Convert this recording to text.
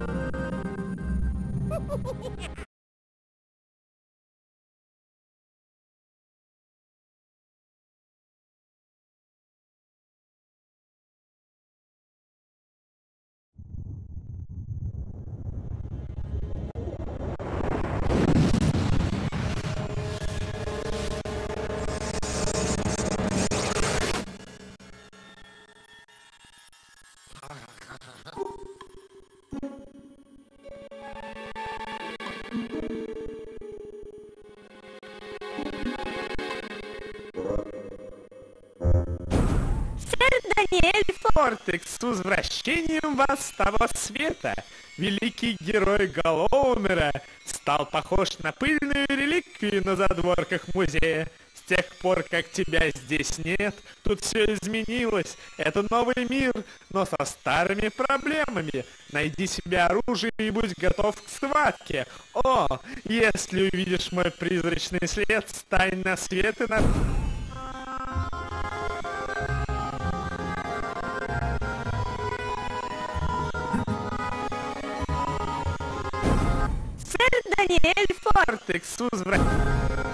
Даниэль Фортекс, с возвращением вас с того света! Великий герой Галлоумера стал похож на пыльную реликвию на задворках музея. С тех пор, как тебя здесь нет, тут все изменилось. Это новый мир, но со старыми проблемами. Найди себе оружие и будь готов к схватке. О, если увидишь мой призрачный след, стань на свет и на... Даниэль Фортекс,